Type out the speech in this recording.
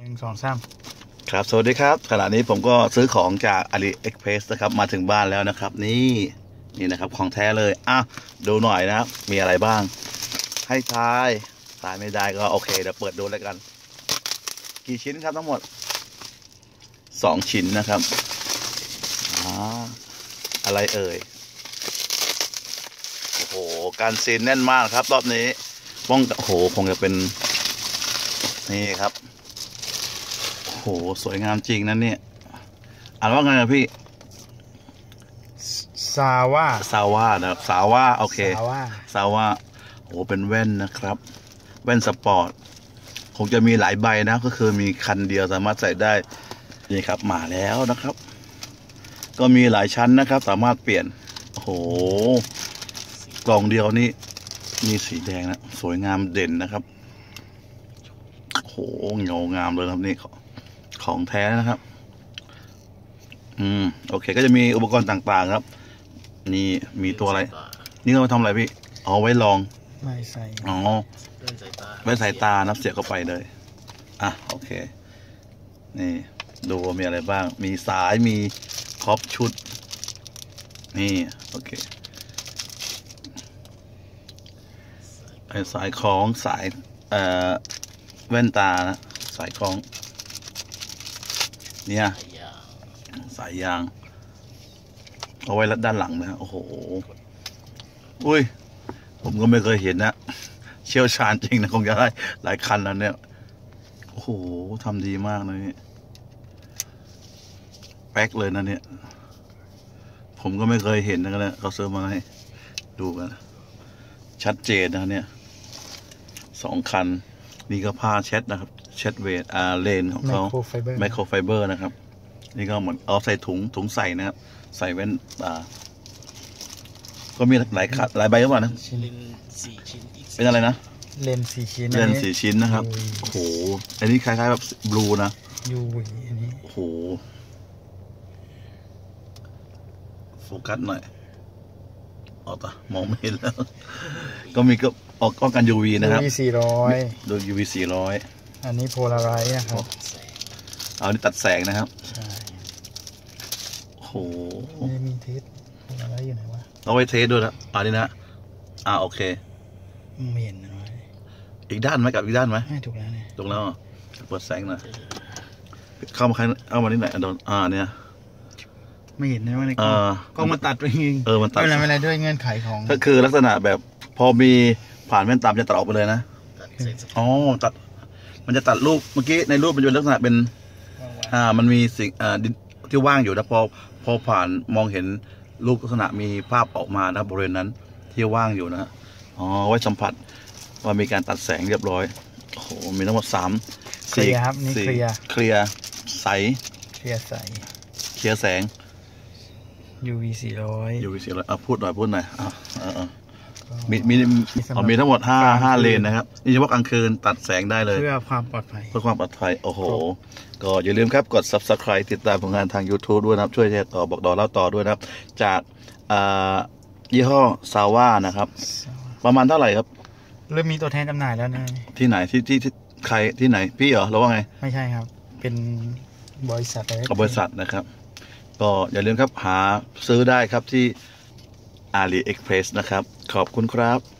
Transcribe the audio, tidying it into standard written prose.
1 2 3 ครับสวัสดีครับขณะนี้ผมก็ซื้อของจาก AliExpress นะครับมาถึงบ้านแล้วนะครับนี่นะครับของแท้เลยดูหน่อยนะครับมีอะไรบ้างให้ทายไม่ได้ก็โอเคเดี๋ยวเปิดดูแล้วกันกี่ชิ้นครับทั้งหมด2 ชิ้นนะครับอะไรเอ่ยโอ้โหการซีนแน่นมากครับรอบนี้โอ้โหคงจะเป็นนี่ครับโอ้โหสวยงามจริงนั่นเนี่ยอ่านว่าไงนะพี่ซาว่านะครับซาว่าโอเคซาว่าโอ้เป็นแว่นนะครับแว่นสปอร์ตคงจะมีหลายใบนะก็คือมีคันเดียวสามารถใส่ได้นี่ครับมาแล้วนะครับก็มีหลายชั้นนะครับสามารถเปลี่ยนโอ้โหกล่องเดียวนี่มีสีแดงนะสวยงามเด่นนะครับโอ้โหเงางามเลยครับนี่ของแท้นะครับโอเคก็จะมีอุปกรณ์ต่างๆครับนี่มีตัวอะไรนี่เราทำอะไรพี่เอาไว้ลองไม่ใส่ไว้ใส่ตานับเสียบเข้าไปเลยโอเคนี่ดูมีอะไรบ้างมีสายมีครบชุดนี่โอเคสายคล้องสายแว่นตานะสายคล้องเนี่ยสายยางเอาไว้ด้านหลังนะโอ้โหอุ้ยผมก็ไม่เคยเห็นนะเชี่ยวชาญจริงนะคงจะได้หลายคันแล้วเนี่ยโอ้โหทำดีมากนะนี่แป๊กเลยนะเนี่ยผมก็ไม่เคยเห็นนะเขาซื้อมาให้ดูกันชัดเจนนะเนี่ย2 คันนี่ก็ผ้าเช็ดนะครับเช็ดเวทเลนของเขาไมโครไฟเบอร์นะครับนี่ก็เหมือนเอาใส่ถุงใส่นะครับใส่แว่นตาก็มีหลายใบก็ว่านะเป็นอะไรนะเลน4 ชิ้นนะครับโอ้โหอันนี้คล้ายๆแบบบลูนะ UV อันนี้โอ้โหโฟกัสหน่อยมองไม่เห็นแล้วก็มีก็ป้องกัน UV นะครับ UV 400 ดู UV 400 อันนี้โพลาไรซ์นะครับนี่ตัดแสงนะครับใช่โอ้โหมีเทสโพลาไรซ์อยู่ไหนวะเอาไว้เทสด้วยนะนี่นะโอเคไม่เห็นนะอีกด้านไหมกับอีกด้านไหมไม่ถูกแล้วเนี่ยถูกแล้วเปิดแสงหน่อยเข้ามาที่ไหนโดนเนี่ยไม่เห็นนะว่าในกล้องมันตัดไปเองมันตัดไม่อะไรด้วยเงื่อนไขของก็คือลักษณะแบบพอมีผ่านแว่นตาจะตัดออกไปเลยนะตัดมันจะตัดรูปเมื่อกี้ในรูปมันเป็นลักษณะเป็นมันมีสิ่งที่ว่างอยู่นะพอผ่านมองเห็นรูปลักษณะมีภาพออกมานะบริเวณนั้นที่ว่างอยู่นะไว้สัมผัสว่ามีการตัดแสงเรียบร้อยโอ้โหมีทั้งหมด 4ครับนี่เคลียร์ใสเคลียร์แสง UV 400 พูดหน่อยมีทั้งหมด5เลนนะครับนี่เฉพาะกลางคืนตัดแสงได้เลยเพื่อความปลอดภัยโอ้โหก็อย่าลืมครับกด Subscribe ติดตามผลงานทาง YouTube ด้วยนะครับช่วยแชร์ต่อบอกต่อเล่าต่อด้วยนะครับจากยี่ห้อซาว่านะครับประมาณเท่าไหร่ครับเริ่มมีตัวแทนจำหน่ายแล้วนะที่ไหนที่ใครที่ไหนพี่เหรอหรือว่าไงไม่ใช่ครับเป็นบริษัทนะครับก็อย่าลืมครับหาซื้อได้ครับที่ AliExpress นะครับขอบคุณครับ